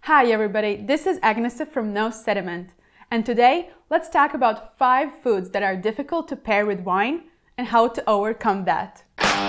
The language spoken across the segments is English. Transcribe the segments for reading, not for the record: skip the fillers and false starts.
Hi everybody, this is Agnes from Sediment, and today let's talk about 5 foods that are difficult to pair with wine and how to overcome that.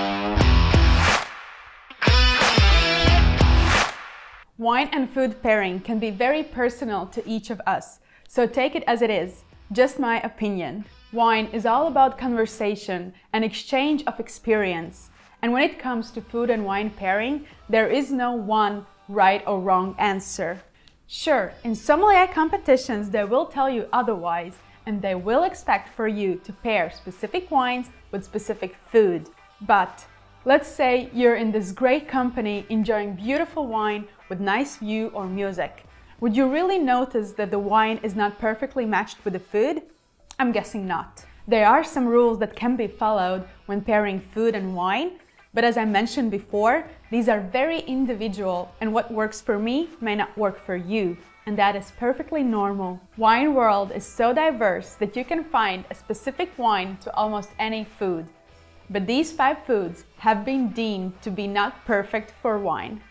Wine and food pairing can be very personal to each of us, so take it as it is, just my opinion. Wine is all about conversation and exchange of experience, and when it comes to food and wine pairing, there is no one right or wrong answer. Sure, in sommelier competitions they will tell you otherwise, and they will expect for you to pair specific wines with specific food. But let's say you're in this great company enjoying beautiful wine with nice view or music. Would you really notice that the wine is not perfectly matched with the food? I'm guessing not. There are some rules that can be followed when pairing food and wine, but as I mentioned before, these are very individual, and what works for me may not work for you, and that is perfectly normal. Wine world is so diverse that you can find a specific wine to almost any food. But these 5 foods have been deemed to be not perfect for wine.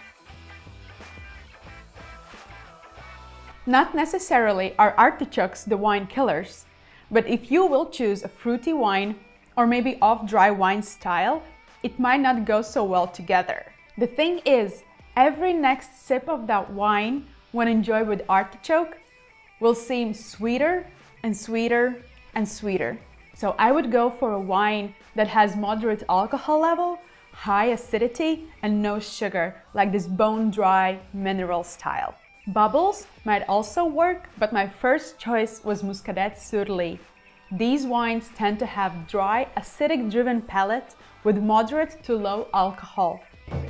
Not necessarily are artichokes the wine killers, but if you will choose a fruity wine or maybe off-dry wine style, it might not go so well together. The thing is, every next sip of that wine, when enjoyed with artichoke, will seem sweeter and sweeter and sweeter. So I would go for a wine that has moderate alcohol level, high acidity, and no sugar, like this bone-dry mineral style. Bubbles might also work, but my first choice was Muscadet sur Lie. These wines tend to have dry, acidic-driven palate with moderate to low alcohol.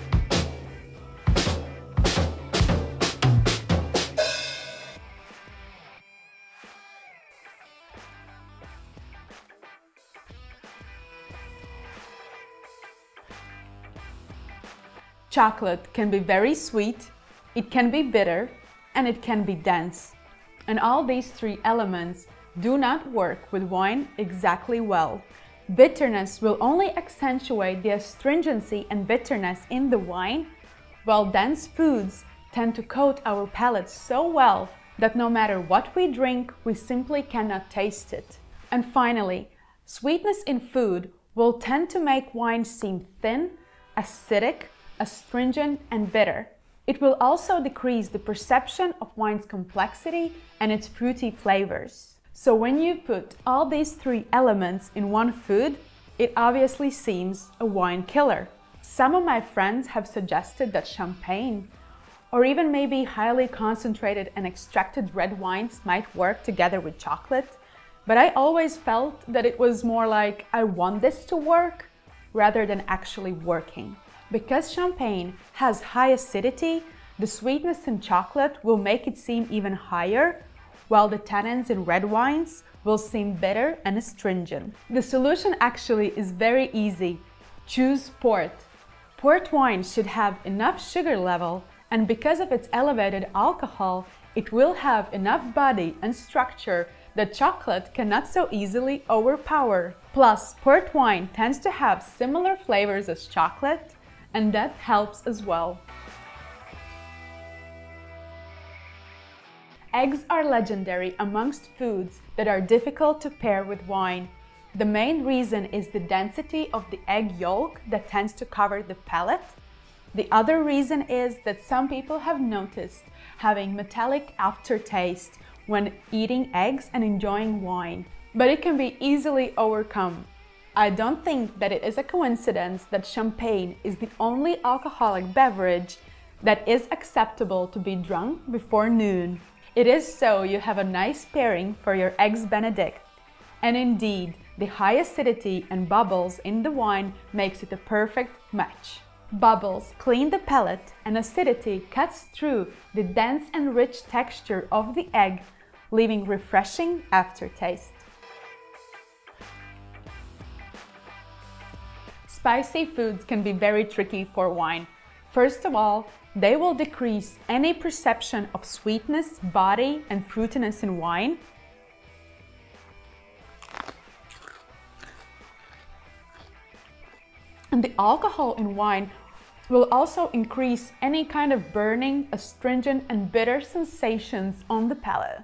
Chocolate can be very sweet, it can be bitter, and it can be dense. And all these 3 elements do not work with wine exactly well. Bitterness will only accentuate the astringency and bitterness in the wine, while dense foods tend to coat our palates so well that no matter what we drink, we simply cannot taste it. And finally, sweetness in food will tend to make wine seem thin, acidic, astringent, and bitter. It will also decrease the perception of wine's complexity and its fruity flavors. So when you put all these 3 elements in one food, it obviously seems a wine killer. Some of my friends have suggested that champagne, or even maybe highly concentrated and extracted red wines might work together with chocolate, but I always felt that it was more like I want this to work rather than actually working. Because champagne has high acidity, the sweetness in chocolate will make it seem even higher, while the tannins in red wines will seem bitter and astringent. The solution actually is very easy. Choose port. Port wine should have enough sugar level, and because of its elevated alcohol, it will have enough body and structure that chocolate cannot so easily overpower. Plus, port wine tends to have similar flavors as chocolate, and that helps as well. Eggs are legendary amongst foods that are difficult to pair with wine. The main reason is the density of the egg yolk that tends to cover the palate. The other reason is that some people have noticed having metallic aftertaste when eating eggs and enjoying wine, but it can be easily overcome. I don't think that it is a coincidence that champagne is the only alcoholic beverage that is acceptable to be drunk before noon. It is so you have a nice pairing for your eggs Benedict. And indeed, the high acidity and bubbles in the wine makes it a perfect match. Bubbles clean the palate, and acidity cuts through the dense and rich texture of the egg, leaving refreshing aftertaste. Spicy foods can be very tricky for wine. First of all, they will decrease any perception of sweetness, body, and fruitiness in wine. And the alcohol in wine will also increase any kind of burning, astringent, and bitter sensations on the palate.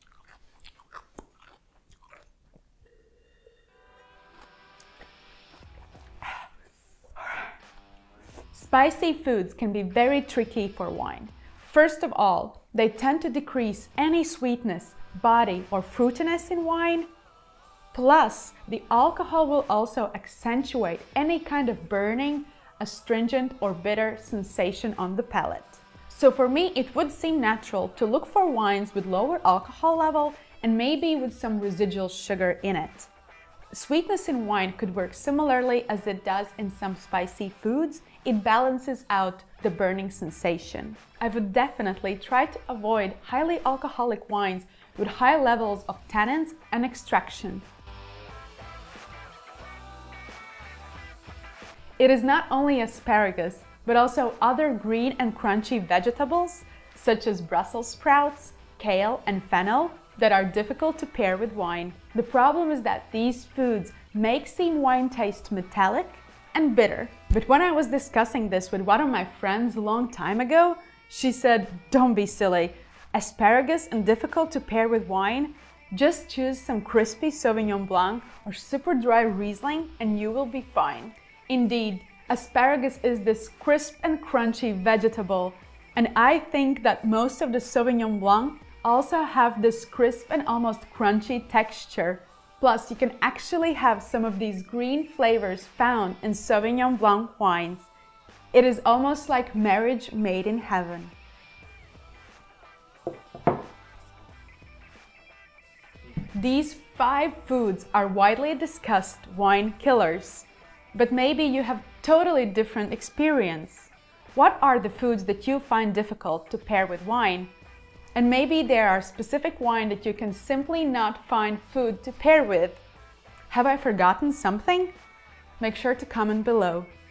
Spicy foods can be very tricky for wine. First of all, they tend to decrease any sweetness, body, or fruitiness in wine. Plus, the alcohol will also accentuate any kind of burning, astringent, or bitter sensation on the palate. So for me, it would seem natural to look for wines with lower alcohol level and maybe with some residual sugar in it. Sweetness in wine could work similarly as it does in some spicy foods. It balances out the burning sensation. I would definitely try to avoid highly alcoholic wines with high levels of tannins and extraction. It is not only asparagus, but also other green and crunchy vegetables, such as Brussels sprouts, kale, and fennel, that are difficult to pair with wine. The problem is that these foods make wine taste metallic and bitter. But when I was discussing this with one of my friends a long time ago, she said, "Don't be silly. Asparagus and difficult to pair with wine? Just choose some crispy Sauvignon Blanc or super dry Riesling and you will be fine." Indeed, asparagus is this crisp and crunchy vegetable, and I think that most of the Sauvignon Blanc also have this crisp and almost crunchy texture. Plus, you can actually have some of these green flavors found in Sauvignon Blanc wines. It is almost like marriage made in heaven. These 5 foods are widely discussed wine killers, but maybe you have totally different experience. What are the foods that you find difficult to pair with wine? And maybe there are specific wine that you can simply not find food to pair with. Have I forgotten something? Make sure to comment below.